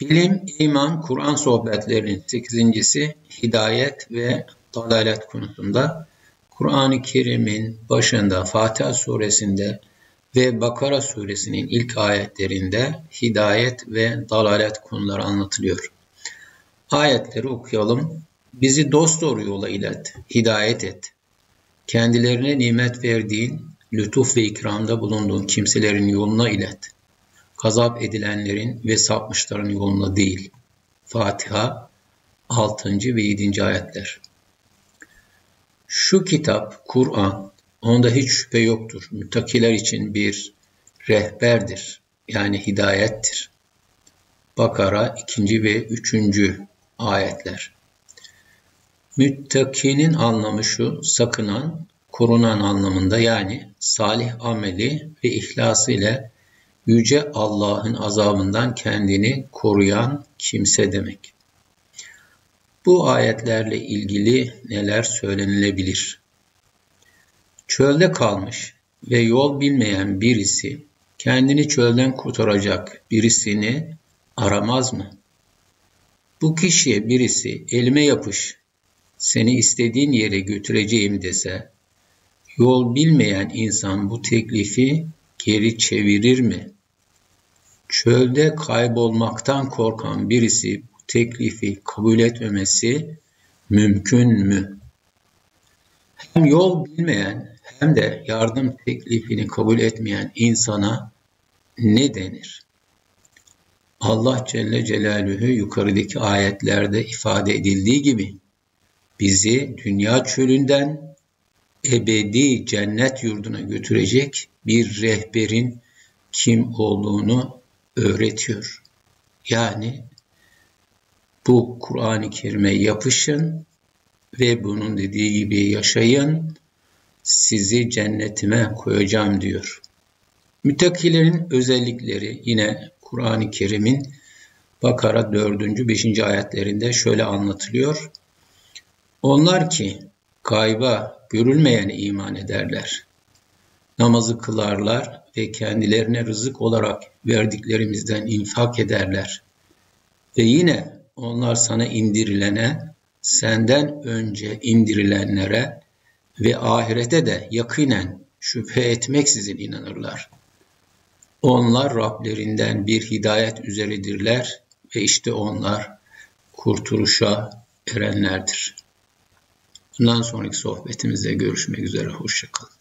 İlim, iman, Kur'an sohbetlerinin 8.'si hidayet ve dalalet konusunda. Kur'an-ı Kerim'in başında Fatiha suresinde ve Bakara suresinin ilk ayetlerinde hidayet ve dalalet konuları anlatılıyor. Ayetleri okuyalım. Bizi dosdoğru yola ilet, hidayet et. Kendilerine nimet verdiğin, lütuf ve ikramda bulunduğun kimselerin yoluna ilet. Gazap edilenlerin ve sapmışların yoluna değil. Fatiha 6. ve 7. ayetler. Şu kitap, Kur'an, onda hiç şüphe yoktur. Müttakiler için bir rehberdir. Yani hidayettir. Bakara 2. ve 3. ayetler. Müttakinin anlamı şu, sakınan, korunan anlamında, yani salih ameli ve ihlası ile Yüce Allah'ın azabından kendini koruyan kimse demek. Bu ayetlerle ilgili neler söylenilebilir? Çölde kalmış ve yol bilmeyen birisi kendini çölden kurtaracak birisini aramaz mı? Bu kişiye birisi elime yapış, seni istediğin yere götüreceğim dese, yol bilmeyen insan bu teklifi geri çevirir mi? Çölde kaybolmaktan korkan birisi bu teklifi kabul etmemesi mümkün mü? Hem yol bilmeyen hem de yardım teklifini kabul etmeyen insana ne denir? Allah Celle Celaluhu yukarıdaki ayetlerde ifade edildiği gibi bizi dünya çölünden ebedi cennet yurduna götürecek bir rehberin kim olduğunu öğretiyor. Yani bu Kur'an-ı Kerim'e yapışın ve bunun dediği gibi yaşayın, sizi cennetime koyacağım diyor. Müttakilerin özellikleri yine Kur'an-ı Kerim'in Bakara 4. 5. ayetlerinde şöyle anlatılıyor. Onlar ki gayba, görülmeyene iman ederler. Namazı kılarlar ve kendilerine rızık olarak verdiklerimizden infak ederler. Ve yine onlar sana indirilene, senden önce indirilenlere ve ahirete de yakinen şüphe etmeksizin inanırlar. Onlar Rablerinden bir hidayet üzeredirler ve işte onlar kurtuluşa erenlerdir. Bundan sonraki sohbetimizde görüşmek üzere. Hoşça kalın.